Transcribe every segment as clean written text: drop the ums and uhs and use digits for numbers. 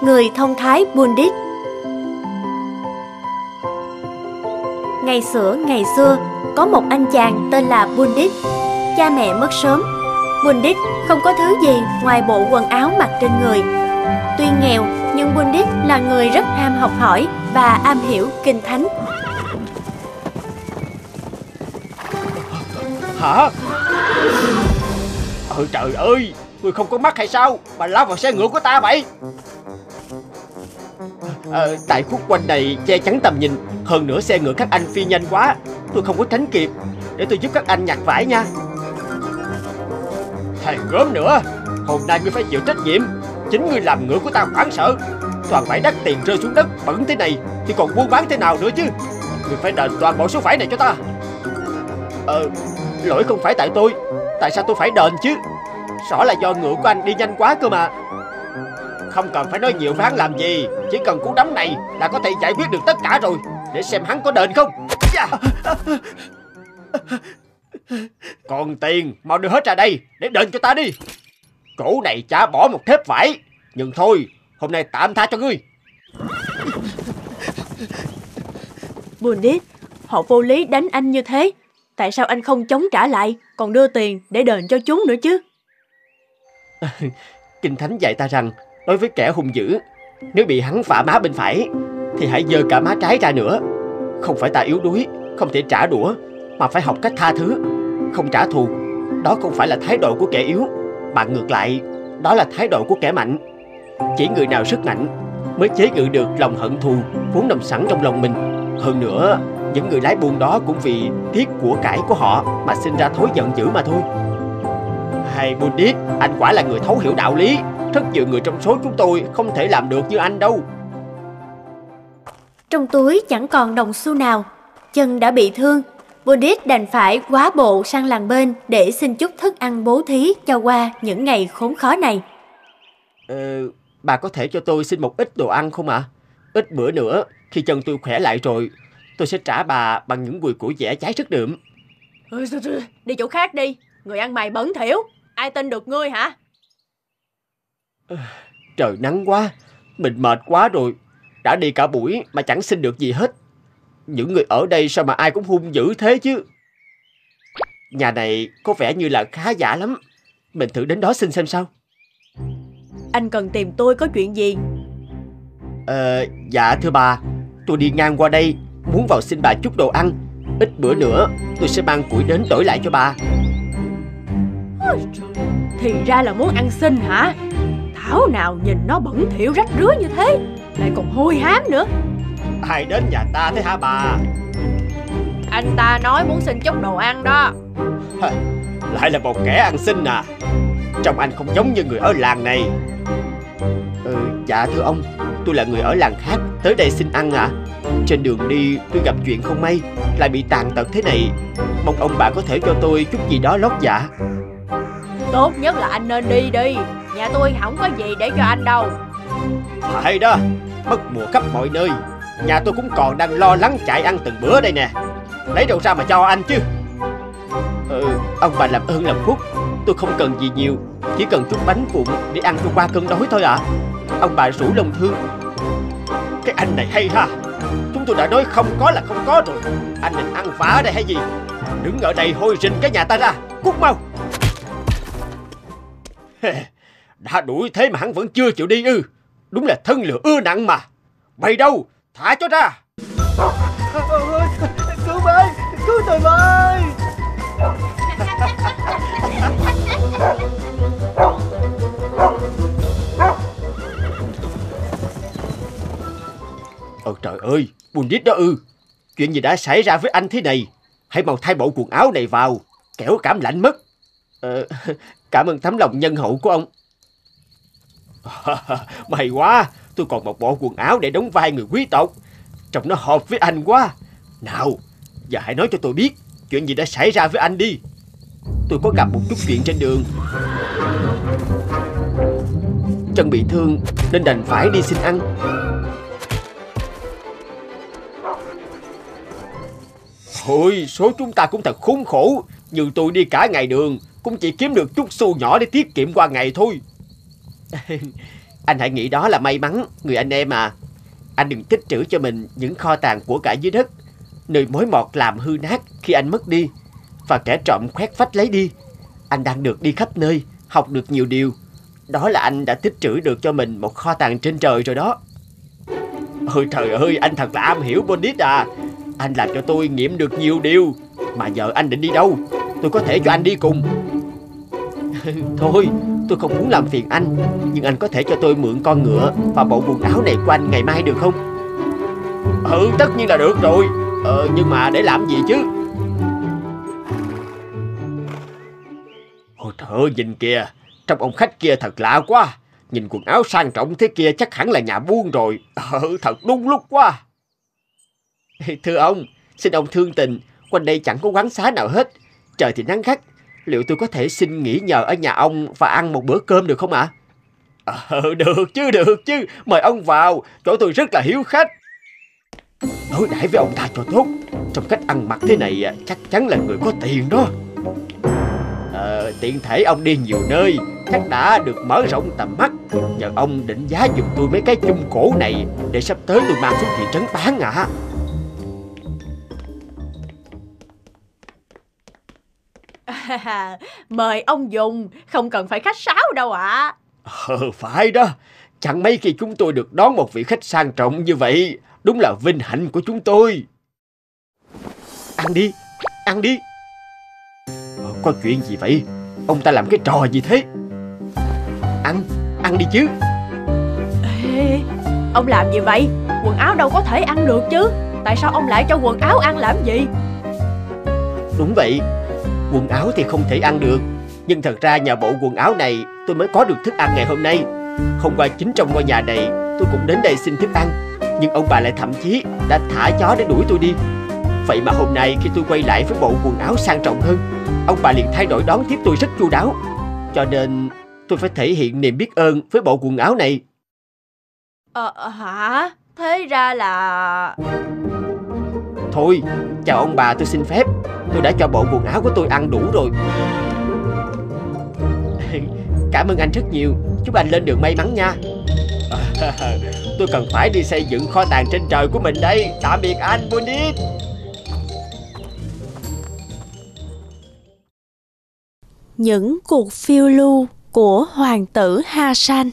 người thông thái Bundit. Ngày xưa, có một anh chàng tên là Bundit. Cha mẹ mất sớm. Bundit không có thứ gì ngoài bộ quần áo mặc trên người. Tuy nghèo, nhưng Bundit là người rất ham học hỏi và am hiểu kinh thánh. Hả? Trời ơi, người không có mắt hay sao mà lao vào xe ngựa của ta vậy? Tại khúc quanh này che chắn tầm nhìn, hơn nữa xe ngựa các anh phi nhanh quá, tôi không có tránh kịp. Để tôi giúp các anh nhặt vải nha. Thằng gớm nữa, hôm nay ngươi phải chịu trách nhiệm. Chính ngươi làm ngựa của ta hoảng sợ. Toàn vải đắt tiền rơi xuống đất bẩn thế này thì còn buôn bán thế nào nữa chứ? Ngươi phải đền toàn bộ số vải này cho ta. Lỗi không phải tại tôi. Tại sao tôi phải đền chứ? Rõ là do ngựa của anh đi nhanh quá cơ mà. Không cần phải nói nhiều với hắn làm gì. Chỉ cần cú đấm này là có thể giải quyết được tất cả rồi. Để xem hắn có đền không. Còn tiền mau đưa hết ra đây để đền cho ta đi. Chỗ này chả bỏ một thép vải. Nhưng thôi, hôm nay tạm tha cho ngươi. Bundit, họ vô lý đánh anh như thế. Tại sao anh không chống trả lại, còn đưa tiền để đền cho chúng nữa chứ? Kinh Thánh dạy ta rằng, đối với kẻ hung dữ, nếu bị hắn phả má bên phải thì hãy giơ cả má trái ra nữa. Không phải ta yếu đuối, không thể trả đũa, mà phải học cách tha thứ, không trả thù. Đó không phải là thái độ của kẻ yếu, mà ngược lại, đó là thái độ của kẻ mạnh. Chỉ người nào sức mạnh mới chế ngự được lòng hận thù vốn nằm sẵn trong lòng mình. Hơn nữa, những người lái buôn đó cũng vì tiếc của cải của họ mà sinh ra thói giận dữ mà thôi. Hay Bundit, anh quả là người thấu hiểu đạo lý. Rất nhiều người trong số chúng tôi không thể làm được như anh đâu. Trong túi chẳng còn đồng xu nào, chân đã bị thương. Bundit đành phải quá bộ sang làng bên để xin chút thức ăn bố thí cho qua những ngày khốn khó này. Bà có thể cho tôi xin một ít đồ ăn không ạ? Ít bữa nữa, khi chân tôi khỏe lại rồi, tôi sẽ trả bà bằng những gùi củi dẻ cháy rất đượm. Đi chỗ khác đi, người ăn mày bẩn thỉu. Ai tin được ngươi hả? Trời nắng quá, mình mệt quá rồi. Đã đi cả buổi mà chẳng xin được gì hết. Những người ở đây sao mà ai cũng hung dữ thế chứ? Nhà này có vẻ như là khá giả lắm. Mình thử đến đó xin xem sao. Anh cần tìm tôi có chuyện gì? Dạ thưa bà, tôi đi ngang qua đây muốn vào xin bà chút đồ ăn. Ít bữa nữa tôi sẽ mang củi đến đổi lại cho bà. Thì ra là muốn ăn xin hả? Thảo nào nhìn nó bẩn thỉu rách rưới như thế, lại còn hôi hám nữa. Ai đến nhà ta thế hả bà? Anh ta nói muốn xin chút đồ ăn đó. Lại là một kẻ ăn xin à? Trông anh không giống như người ở làng này. Dạ thưa ông, tôi là người ở làng khác, tới đây xin ăn ạ. Trên đường đi tôi gặp chuyện không may, lại bị tàn tật thế này. Mong ông bà có thể cho tôi chút gì đó lót dạ. Tốt nhất là anh nên đi đi. Nhà tôi không có gì để cho anh đâu. Phải đó, mất mùa khắp mọi nơi. Nhà tôi cũng còn đang lo lắng chạy ăn từng bữa đây nè. Lấy đâu ra mà cho anh chứ? Ông bà làm ơn làm phúc. Tôi không cần gì nhiều, chỉ cần chút bánh vụn để ăn cho qua cơn đói thôi ạ. Ông bà rủ lòng thương. Cái anh này hay ha. Chúng tôi đã nói không có là không có rồi. Anh định ăn phá ở đây hay gì? Đứng ở đây hôi rình cái nhà ta ra. Cút mau. Đã đuổi thế mà hắn vẫn chưa chịu đi ư? Đúng là thân lửa ưa nặng mà. Mày đâu? Thả cho ra. Cứu với, cứu tôi với. Trời ơi, Bundit đó ư? Chuyện gì đã xảy ra với anh thế này? Hãy mau thay bộ quần áo này vào, kẻo cảm lạnh mất. Cảm ơn tấm lòng nhân hậu của ông. May quá, tôi còn một bộ quần áo để đóng vai người quý tộc. Trông nó hợp với anh quá. Nào, giờ hãy nói cho tôi biết chuyện gì đã xảy ra với anh đi. Tôi có gặp một chút chuyện trên đường. Chân bị thương nên đành phải đi xin ăn. Ôi, số chúng ta cũng thật khốn khổ. Như tôi đi cả ngày đường cũng chỉ kiếm được chút xu nhỏ để tiết kiệm qua ngày thôi. Anh hãy nghĩ đó là may mắn, người anh em à. Anh đừng tích trữ cho mình những kho tàng của cải dưới đất, nơi mối mọt làm hư nát khi anh mất đi, và kẻ trộm khoét phách lấy đi. Anh đang được đi khắp nơi, học được nhiều điều. Đó là anh đã tích trữ được cho mình một kho tàng trên trời rồi đó. Ôi trời ơi, anh thật là am hiểu Bondit à. Anh làm cho tôi nghiệm được nhiều điều. Mà giờ anh định đi đâu? Tôi có thể cho anh đi cùng. Thôi, tôi không muốn làm phiền anh, nhưng anh có thể cho tôi mượn con ngựa và bộ quần áo này của anh ngày mai được không? Tất nhiên là được rồi. Nhưng mà để làm gì chứ? Ôi trời ơi, nhìn kìa, trong ông khách kia thật lạ quá. Nhìn quần áo sang trọng thế kia chắc hẳn là nhà buôn rồi. Thật đúng lúc quá. Thưa ông, xin ông thương tình, quanh đây chẳng có quán xá nào hết. Trời thì nắng gắt. Liệu tôi có thể xin nghỉ nhờ ở nhà ông và ăn một bữa cơm được không ạ? Được chứ. Mời ông vào, chỗ tôi rất là hiếu khách. Đối đãi với ông ta cho tốt. Trong cách ăn mặc thế này chắc chắn là người có tiền đó. Tiện thể ông đi nhiều nơi, chắc đã được mở rộng tầm mắt. Nhờ ông định giá giùm tôi mấy cái chung cổ này, để sắp tới tôi mang xuống thị trấn bán ạ. Mời ông dùng, không cần phải khách sáo đâu ạ. Phải đó, chẳng mấy khi chúng tôi được đón một vị khách sang trọng như vậy. Đúng là vinh hạnh của chúng tôi. Ăn đi. Có chuyện gì vậy? Ông ta làm cái trò gì thế? Ăn đi chứ. Ê, ông làm gì vậy? Quần áo đâu có thể ăn được chứ. Tại sao ông lại cho quần áo ăn làm gì? Đúng vậy, quần áo thì không thể ăn được. Nhưng thật ra nhờ bộ quần áo này tôi mới có được thức ăn ngày hôm nay. Hôm qua chính trong ngôi nhà này tôi cũng đến đây xin thức ăn, nhưng ông bà lại thậm chí đã thả chó để đuổi tôi đi. Vậy mà hôm nay khi tôi quay lại với bộ quần áo sang trọng hơn, ông bà liền thay đổi đón tiếp tôi rất chu đáo. Cho nên tôi phải thể hiện niềm biết ơn với bộ quần áo này. Hả? Thế ra là... Thôi, chào ông bà, tôi xin phép. Tôi đã cho bộ quần áo của tôi ăn đủ rồi. Cảm ơn anh rất nhiều. Chúc anh lên đường may mắn nha. Tôi cần phải đi xây dựng kho tàng trên trời của mình đây. Tạm biệt anh Bondit. Những cuộc phiêu lưu của hoàng tử Hassan.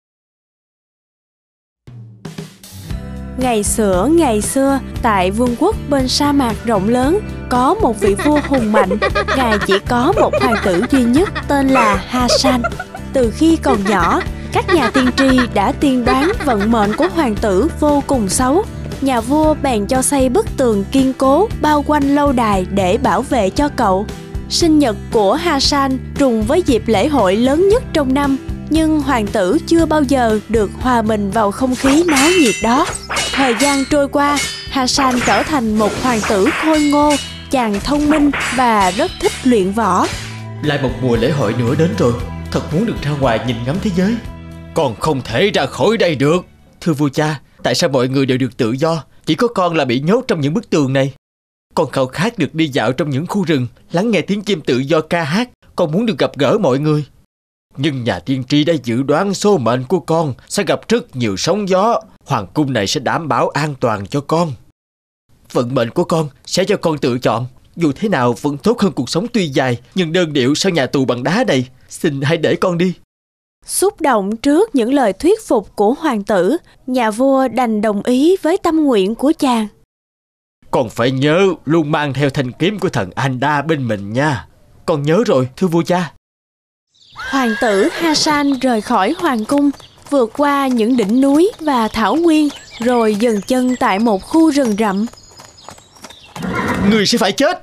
Ngày xưa, tại vương quốc bên sa mạc rộng lớn, có một vị vua hùng mạnh. Ngài chỉ có một hoàng tử duy nhất tên là Hassan. Từ khi còn nhỏ, các nhà tiên tri đã tiên đoán vận mệnh của hoàng tử vô cùng xấu. Nhà vua bèn cho xây bức tường kiên cố bao quanh lâu đài để bảo vệ cho cậu. Sinh nhật của Hassan trùng với dịp lễ hội lớn nhất trong năm, nhưng hoàng tử chưa bao giờ được hòa mình vào không khí náo nhiệt đó. Thời gian trôi qua, Hassan trở thành một hoàng tử khôi ngô, chàng thông minh và rất thích luyện võ. Lại một mùa lễ hội nữa đến rồi. Thật muốn được ra ngoài nhìn ngắm thế giới. Con không thể ra khỏi đây được. Thưa vua cha, tại sao mọi người đều được tự do, chỉ có con là bị nhốt trong những bức tường này? Con khao khát được đi dạo trong những khu rừng, lắng nghe tiếng chim tự do ca hát. Con muốn được gặp gỡ mọi người. Nhưng nhà tiên tri đã dự đoán số mệnh của con sẽ gặp rất nhiều sóng gió. Hoàng cung này sẽ đảm bảo an toàn cho con. Vận mệnh của con sẽ cho con tự chọn. Dù thế nào vẫn tốt hơn cuộc sống tuy dài nhưng đơn điệu sau nhà tù bằng đá này. Xin hãy để con đi. Xúc động trước những lời thuyết phục của hoàng tử, nhà vua đành đồng ý với tâm nguyện của chàng. Con phải nhớ luôn mang theo thanh kiếm của thần Anda bên mình nha. Con nhớ rồi, thưa vua cha. Hoàng tử Hassan rời khỏi hoàng cung, vượt qua những đỉnh núi và thảo nguyên, rồi dừng chân tại một khu rừng rậm. Người sẽ phải chết.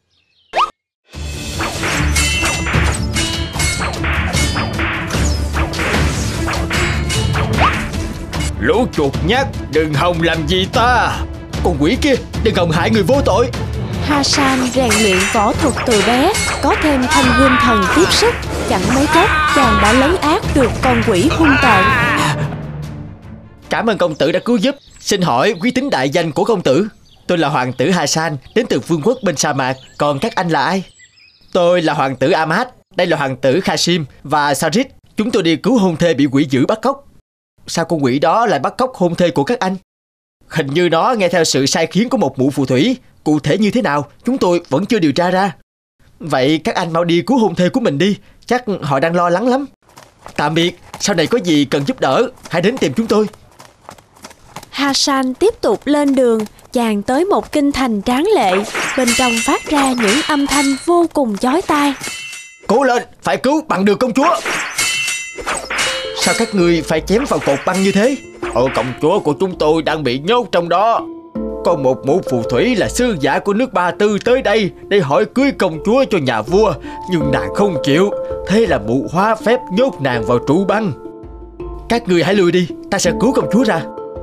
Lũ chuột nhắt, đừng hòng làm gì ta. Con quỷ kia, đừng hòng hại người vô tội. Hassan rèn luyện võ thuật từ bé, có thêm thanh gươm thần tiếp sức. Chẳng mấy chốc, chàng đã lấn át được con quỷ hung tợn. Cảm ơn công tử đã cứu giúp. Xin hỏi quý tính đại danh của công tử? Tôi là hoàng tử Hassan, đến từ vương quốc bên sa mạc. Còn các anh là ai? Tôi là hoàng tử Ahmad. Đây là hoàng tử Kashim và Sarit. Chúng tôi đi cứu hôn thê bị quỷ dữ bắt cóc. sao con quỷ đó lại bắt cóc hôn thê của các anh? Hình như nó nghe theo sự sai khiến của một mụ phù thủy. Cụ thể như thế nào chúng tôi vẫn chưa điều tra ra. Vậy các anh mau đi cứu hôn thê của mình đi, chắc họ đang lo lắng lắm. Tạm biệt, sau này có gì cần giúp đỡ hãy đến tìm chúng tôi. Hassan tiếp tục lên đường. Chàng tới một kinh thành tráng lệ. Bên trong phát ra những âm thanh vô cùng chói tai. Cố lên, phải cứu bằng được công chúa. Sao các ngươi phải chém vào cột băng như thế? Công chúa của chúng tôi đang bị nhốt trong đó. Có một mụ phù thủy là sư giả của nước Ba Tư tới đây để hỏi cưới công chúa cho nhà vua, nhưng nàng không chịu. Thế là mụ hóa phép nhốt nàng vào trụ băng. Các ngươi hãy lui đi, ta sẽ cứu công chúa ra.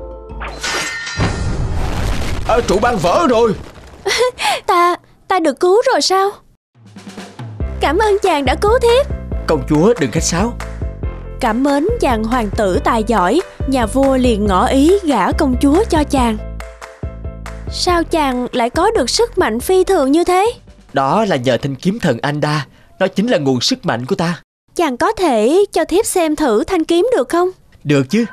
Trụ băng vỡ rồi. Ta được cứu rồi sao? Cảm ơn chàng đã cứu thiếp. Công chúa đừng khách sáo. Cảm mến chàng hoàng tử tài giỏi, nhà vua liền ngỏ ý gả công chúa cho chàng. Sao chàng lại có được sức mạnh phi thường như thế? Đó là nhờ thanh kiếm thần Anda. Nó chính là nguồn sức mạnh của ta. Chàng có thể cho thiếp xem thử thanh kiếm được không? Được chứ.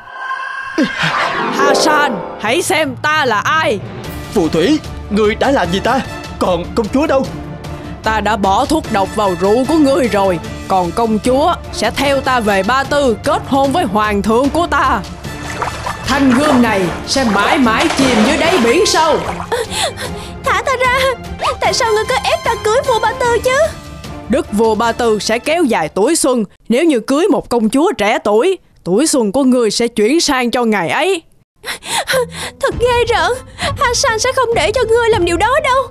Hassan, hãy xem ta là ai. Phù thủy, ngươi đã làm gì ta? Còn công chúa đâu? Ta đã bỏ thuốc độc vào rượu của ngươi rồi. Còn công chúa sẽ theo ta về Ba Tư, kết hôn với hoàng thượng của ta. Thanh gươm này sẽ mãi mãi chìm dưới đáy biển sâu. Thả ta ra. Tại sao ngươi cứ ép ta cưới vua Ba Tư chứ? Đức vua Ba Tư sẽ kéo dài tuổi xuân. Nếu như cưới một công chúa trẻ tuổi, tuổi xuân của ngươi sẽ chuyển sang cho ngày ấy. Thật ghê rợn. Hassan sẽ không để cho ngươi làm điều đó đâu.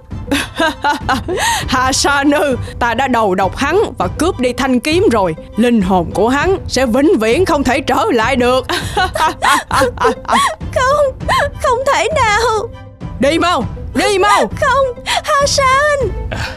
Hassan ư, ta đã đầu độc hắn và cướp đi thanh kiếm rồi. Linh hồn của hắn sẽ vĩnh viễn không thể trở lại được. Không thể nào. Đi mau, đi mau. Không, Hassan.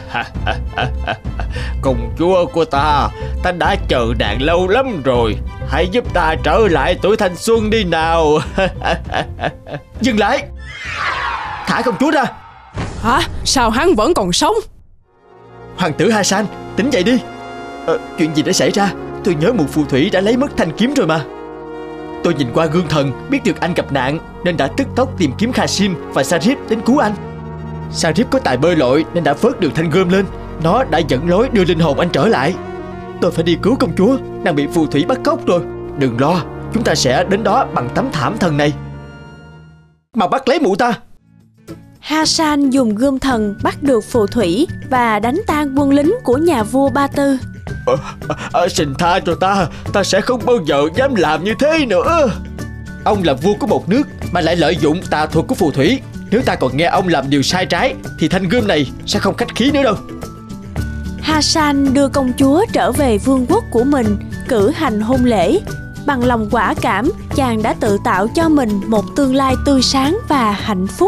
Công chúa của ta đã chờ nàng lâu lắm rồi. Hãy giúp ta trở lại tuổi thanh xuân đi nào. Dừng lại. Thả công chúa ra. Hả? Sao hắn vẫn còn sống? Hoàng tử Hassan, tỉnh dậy đi. Chuyện gì đã xảy ra? Tôi nhớ một phù thủy đã lấy mất thanh kiếm rồi mà. Tôi nhìn qua gương thần, biết được anh gặp nạn nên đã tức tốc tìm kiếm Qasim và Sarif đến cứu anh. Sarif có tài bơi lội nên đã vớt được thanh gươm lên. Nó đã dẫn lối đưa linh hồn anh trở lại. Tôi phải đi cứu công chúa, nàng bị phù thủy bắt cóc rồi. Đừng lo, chúng ta sẽ đến đó bằng tấm thảm thần này. Mà bắt lấy mụ ta. Hassan dùng gươm thần bắt được phù thủy và đánh tan quân lính của nhà vua Ba Tư. Xin tha cho ta sẽ không bao giờ dám làm như thế nữa. Ông là vua của một nước mà lại lợi dụng tà thuật của phù thủy. Nếu ta còn nghe ông làm điều sai trái thì thanh gươm này sẽ không khách khí nữa đâu. Hassan đưa công chúa trở về vương quốc của mình, cử hành hôn lễ. Bằng lòng quả cảm, chàng đã tự tạo cho mình một tương lai tươi sáng và hạnh phúc.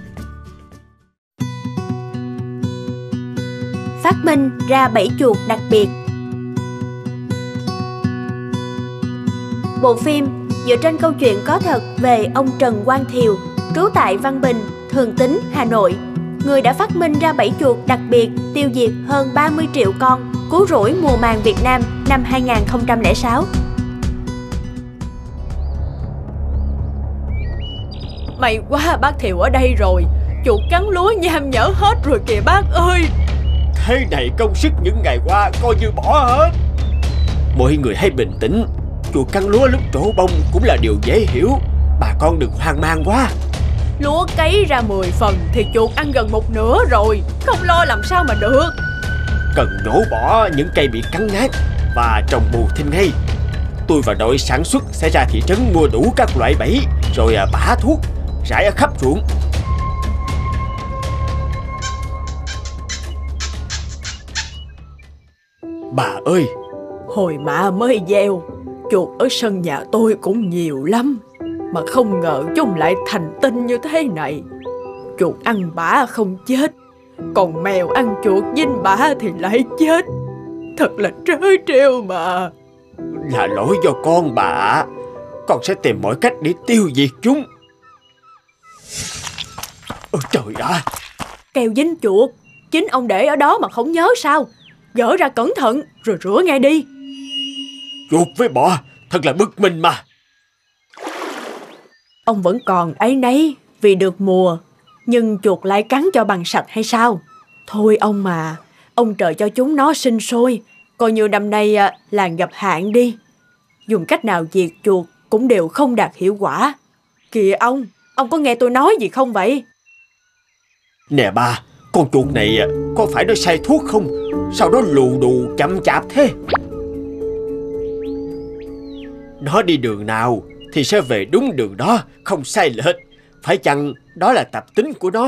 Phát minh ra bẫy chuột đặc biệt. Bộ phim dựa trên câu chuyện có thật về ông Trần Quang Thiều, trú tại Văn Bình, Thường Tín, Hà Nội. Người đã phát minh ra bẫy chuột đặc biệt tiêu diệt hơn 30 triệu con, cứu rỗi mùa màng Việt Nam năm 2006. May quá bác Thiều ở đây rồi. Chuột cắn lúa nham nhở hết rồi kìa bác ơi. Thế này công sức những ngày qua coi như bỏ hết. Mọi người hãy bình tĩnh. Chuột cắn lúa lúc trổ bông cũng là điều dễ hiểu. Bà con đừng hoang mang quá. Lúa cấy ra 10 phần thì chuột ăn gần một nửa rồi. Không lo làm sao mà được. Cần nhổ bỏ những cây bị cắn nát và trồng bù thêm ngay. Tôi và đội sản xuất sẽ ra thị trấn mua đủ các loại bẫy rồi bả thuốc rải ở khắp ruộng. Bà ơi, Hồi mạ mới gieo, chuột ở sân nhà tôi cũng nhiều lắm. Mà không ngờ chúng lại thành tinh như thế này. Chuột ăn bả không chết, còn mèo ăn chuột dinh bả thì lại chết. Thật là trớ trêu mà. là lỗi do con bà. Con sẽ tìm mọi cách để tiêu diệt chúng. Ôi trời ạ! Keo dính chuột, chính ông để ở đó mà không nhớ sao? Gỡ ra cẩn thận rồi rửa ngay đi. Chuột với bọ thật là bực mình mà. Ông vẫn còn áy náy vì được mùa, nhưng chuột lại cắn cho bằng sạch hay sao? Thôi ông mà, ông trời cho chúng nó sinh sôi, coi như năm nay làng gặp hạn đi. Dùng cách nào diệt chuột cũng đều không đạt hiệu quả. Kìa ông có nghe tôi nói gì không vậy? Nè ba, con chuột này có phải nó sai thuốc không? Sao nó lù đù chậm chạp thế? Nó đi đường nào thì sẽ về đúng đường đó, không sai lệch. Phải chăng đó là tập tính của nó?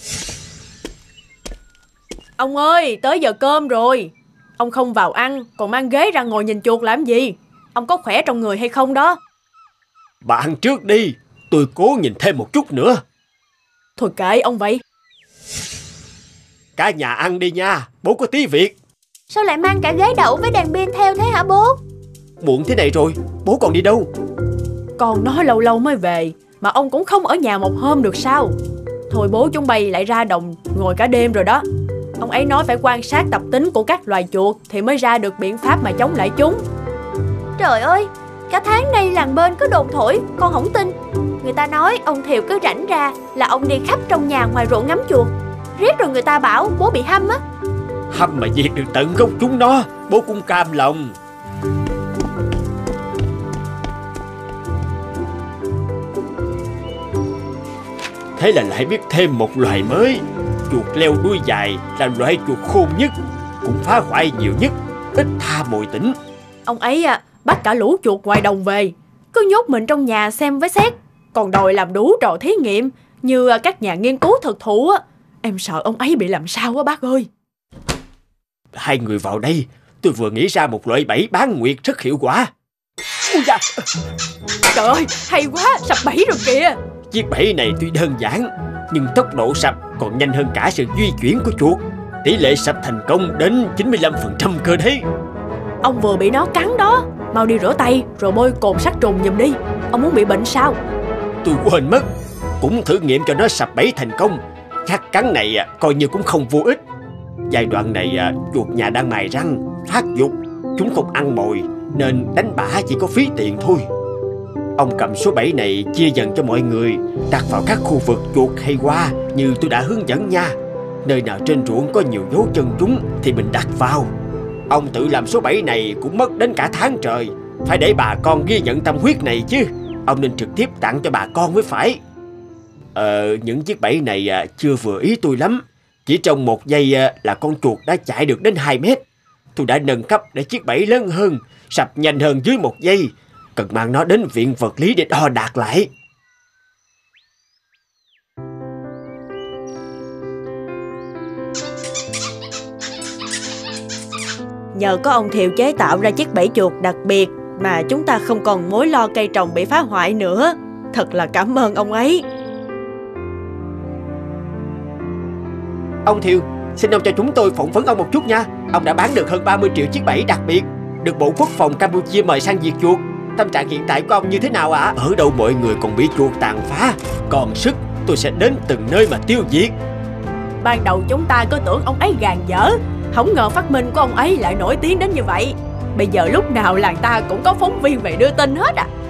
Ông ơi, tới giờ cơm rồi. Ông không vào ăn, còn mang ghế ra ngồi nhìn chuột làm gì? Ông có khỏe trong người hay không đó? Bà ăn trước đi, tôi cố nhìn thêm một chút nữa. Thôi kệ ông vậy. Cả nhà ăn đi nha, bố có tí việc. Sao lại mang cả ghế đậu với đèn pin theo thế hả bố? Muộn thế này rồi, bố còn đi đâu? Con nó lâu lâu mới về, mà ông cũng không ở nhà một hôm được sao? Thôi bố chúng bay lại ra đồng ngồi cả đêm rồi đó. Ông ấy nói phải quan sát tập tính của các loài chuột thì mới ra được biện pháp mà chống lại chúng. Trời ơi, cả tháng nay làng bên cứ đồn thổi, con không tin. Người ta nói ông Thiều cứ rảnh ra là ông đi khắp trong nhà ngoài ruộng ngắm chuột. Riết rồi người ta bảo bố bị hăm á. Hăm mà diệt được tận gốc chúng nó, bố cũng cam lòng. Thế là lại biết thêm một loài mới. Chuột leo đuôi dài là loại chuột khôn nhất, cũng phá hoại nhiều nhất, ít tha mồi tỉnh. Ông ấy bắt cả lũ chuột ngoài đồng về, cứ nhốt mình trong nhà xem với xét, còn đòi làm đủ trò thí nghiệm như các nhà nghiên cứu thực thụ á. Em sợ ông ấy bị làm sao á bác ơi. Hai người vào đây, tôi vừa nghĩ ra một loại bẫy bán nguyệt rất hiệu quả. Ui da! Trời ơi, hay quá, sập bẫy rồi kìa. Chiếc bẫy này tuy đơn giản, nhưng tốc độ sập còn nhanh hơn cả sự di chuyển của chuột. Tỷ lệ sập thành công đến 95% cơ đấy. Ông vừa bị nó cắn đó, mau đi rửa tay rồi bôi cồn sát trùng giùm đi. Ông muốn bị bệnh sao? Tôi quên mất, cũng thử nghiệm cho nó sập bẫy thành công. Chắc cắn này coi như cũng không vô ích. Giai đoạn này chuột nhà đang mài răng, phát dục, chúng không ăn mồi, nên đánh bả chỉ có phí tiền thôi. Ông cầm số bẫy này chia dần cho mọi người, đặt vào các khu vực chuột hay qua như tôi đã hướng dẫn nha. Nơi nào trên ruộng có nhiều dấu chân chúng thì mình đặt vào. Ông tự làm số bẫy này cũng mất đến cả tháng trời. Phải để bà con ghi nhận tâm huyết này chứ. Ông nên trực tiếp tặng cho bà con mới phải. Những chiếc bẫy này chưa vừa ý tôi lắm. Chỉ trong 1 giây là con chuột đã chạy được đến 2 mét. Tôi đã nâng cấp để chiếc bẫy lớn hơn, sập nhanh hơn dưới 1 giây. Cần mang nó đến viện vật lý để đo đạc lại. Nhờ có ông Thiều chế tạo ra chiếc bẫy chuột đặc biệt mà chúng ta không còn mối lo cây trồng bị phá hoại nữa. Thật là cảm ơn ông ấy. Ông Thiều, xin ông cho chúng tôi phỏng vấn ông một chút nha. Ông đã bán được hơn 30 triệu chiếc bẫy đặc biệt, được Bộ Quốc phòng Campuchia mời sang diệt chuột. Tâm trạng hiện tại của ông như thế nào ạ? Ở đâu mọi người còn bị chuột tàn phá, còn sức tôi sẽ đến từng nơi mà tiêu diệt. Ban đầu chúng ta cứ tưởng ông ấy gàn dở, không ngờ phát minh của ông ấy lại nổi tiếng đến như vậy. Bây giờ lúc nào làng ta cũng có phóng viên về đưa tin hết à.